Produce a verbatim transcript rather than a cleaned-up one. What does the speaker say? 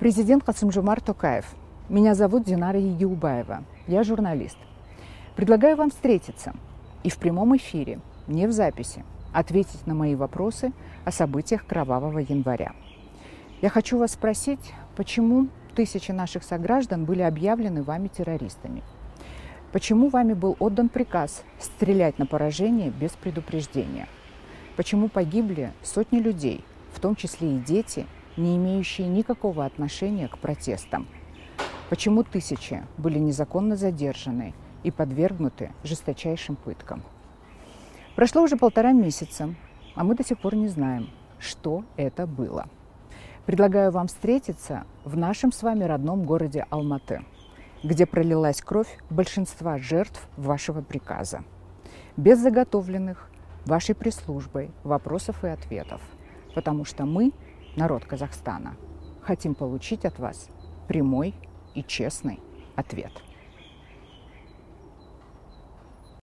Президент Касым-Жомарт Токаев. Меня зовут Динара Егиубаева. Я журналист. Предлагаю вам встретиться и в прямом эфире, не в записи, ответить на мои вопросы о событиях кровавого января. Я хочу вас спросить, почему тысячи наших сограждан были объявлены вами террористами? Почему вами был отдан приказ стрелять на поражение без предупреждения? Почему погибли сотни людей, в том числе и дети, не имеющие никакого отношения к протестам? Почему тысячи были незаконно задержаны и подвергнуты жесточайшим пыткам? Прошло уже полтора месяца, а мы до сих пор не знаем, что это было. Предлагаю вам встретиться в нашем с вами родном городе Алматы, где пролилась кровь большинства жертв вашего приказа, без заготовленных вашей пресс-службой вопросов и ответов, потому что мы, народ Казахстана, хотим получить от вас прямой и честный ответ.